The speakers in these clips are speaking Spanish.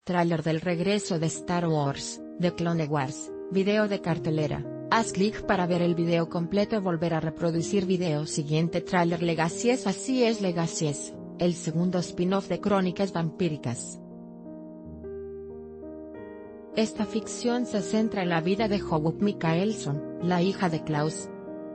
Tráiler del regreso de Star Wars, The Clone Wars, video de cartelera. Haz clic para ver el video completo. Volver a reproducir video. Siguiente tráiler. Legacies. Así es, Legacies, el segundo spin-off de Crónicas Vampíricas. Esta ficción se centra en la vida de Hope Mikaelson, la hija de Klaus.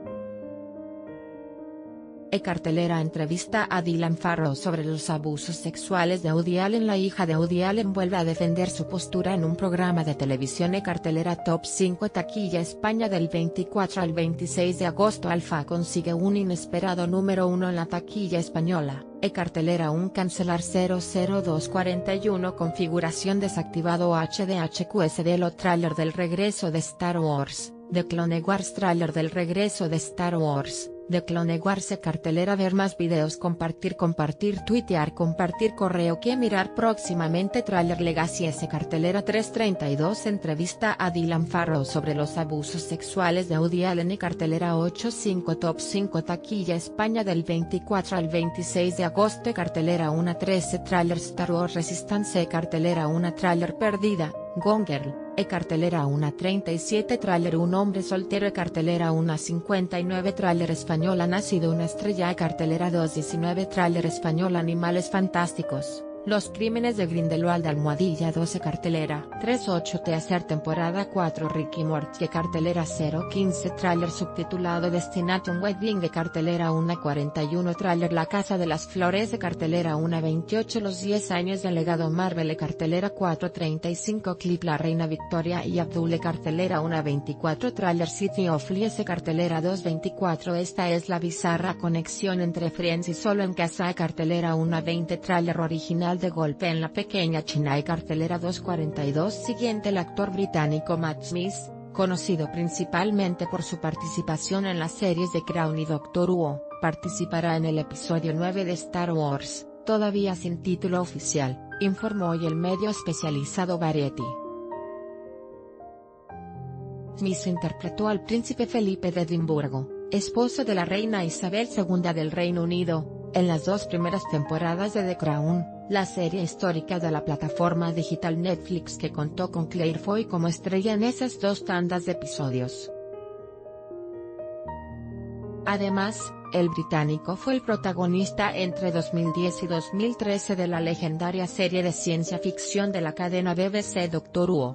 Cartelera entrevista a Dylan Farrow sobre los abusos sexuales de Woody Allen. La hija de Woody Allen vuelve a defender su postura en un programa de televisión. Cartelera Top 5 taquilla España del 24 al 26 de agosto. Alfa consigue un inesperado número 1 en la taquilla española. Cartelera 1 cancelar 00241 configuración desactivado HDHQSD. Lo tráiler del regreso de Star Wars, The Clone Wars. Tráiler del regreso de Star Wars, The Clone Wars. Cartelera ver más videos. Compartir, tuitear, compartir correo que mirar próximamente. Tráiler Legacies. Cartelera 332 entrevista a Dylan Farrow sobre los abusos sexuales de Woody Allen. Cartelera 85 Top 5 taquilla España del 24 al 26 de agosto. Cartelera 1 13 tráiler Star Wars Resistance. Cartelera 1 tráiler Perdida, Gone Girl. Cartelera 1 37 tráiler Un hombre soltero. Cartelera 1 59 tráiler español Ha nacido una estrella. Cartelera 2 19 tráiler español Animales fantásticos, Los crímenes de Grindelwald. Almohadilla 12 cartelera 38 Teaser temporada 4 Ricky Morty. Cartelera 015 tráiler subtitulado Destination Wedding. Cartelera 1 41 tráiler La Casa de las Flores. Cartelera 1 28 Los 10 años del legado Marvel. Cartelera 4 35 clip La Reina Victoria y Abdul. Cartelera 1 24 tráiler City of Lies. Cartelera 2 24 Esta es la bizarra conexión entre Friends y Solo en Casa. Cartelera 1 20 tráiler original De golpe en la pequeña China. Cartelera 242 Siguiente el actor británico Matt Smith, conocido principalmente por su participación en las series de Crown y Doctor Who, participará en el episodio 9 de Star Wars, todavía sin título oficial, informó hoy el medio especializado Variety. Smith interpretó al príncipe Felipe de Edimburgo, esposo de la reina Isabel II del Reino Unido, en las dos primeras temporadas de The Crown, la serie histórica de la plataforma digital Netflix, que contó con Claire Foy como estrella en esas dos tandas de episodios. Además, el británico fue el protagonista entre 2010 y 2013 de la legendaria serie de ciencia ficción de la cadena BBC Doctor Who.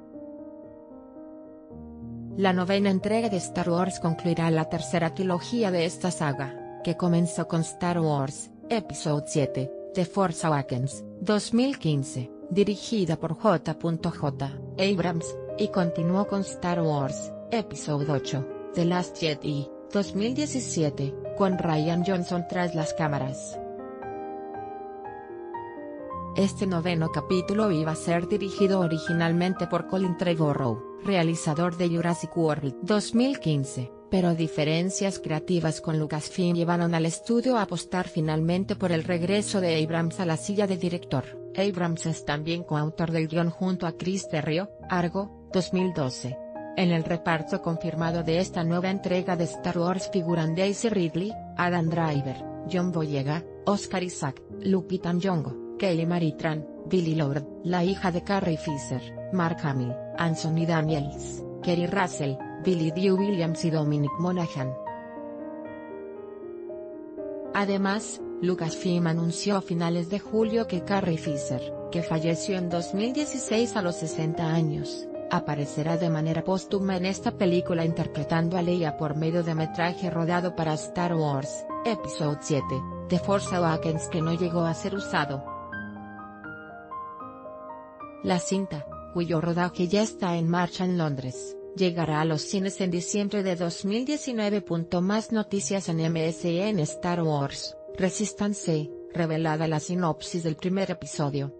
La novena entrega de Star Wars concluirá la tercera trilogía de esta saga, que comenzó con Star Wars, Episodio 7, The Force Awakens, 2015, dirigida por J.J. Abrams, y continuó con Star Wars, Episodio 8, The Last Jedi, 2017, con Rian Johnson tras las cámaras. Este noveno capítulo iba a ser dirigido originalmente por Colin Trevorrow, realizador de Jurassic World 2015, pero diferencias creativas con Lucasfilm llevaron al estudio a apostar finalmente por el regreso de Abrams a la silla de director. Abrams es también coautor del guion junto a Chris Terrio, Argo, 2012. En el reparto confirmado de esta nueva entrega de Star Wars figuran Daisy Ridley, Adam Driver, John Boyega, Oscar Isaac, Lupita Nyong'o, Kelly Marie Tran, Billie Lourd, la hija de Carrie Fisher, Mark Hamill, Anthony Daniels, Kerry Russell, Billy Dee Williams y Dominic Monaghan. Además, Lucasfilm anunció a finales de julio que Carrie Fisher, que falleció en 2016 a los 60 años, aparecerá de manera póstuma en esta película interpretando a Leia por medio de metraje rodado para Star Wars, Episodio 7, The Force Awakens, que no llegó a ser usado. La cinta, cuyo rodaje ya está en marcha en Londres, llegará a los cines en diciembre de 2019. Más noticias en MSN. Star Wars, Resistance, revelada la sinopsis del primer episodio.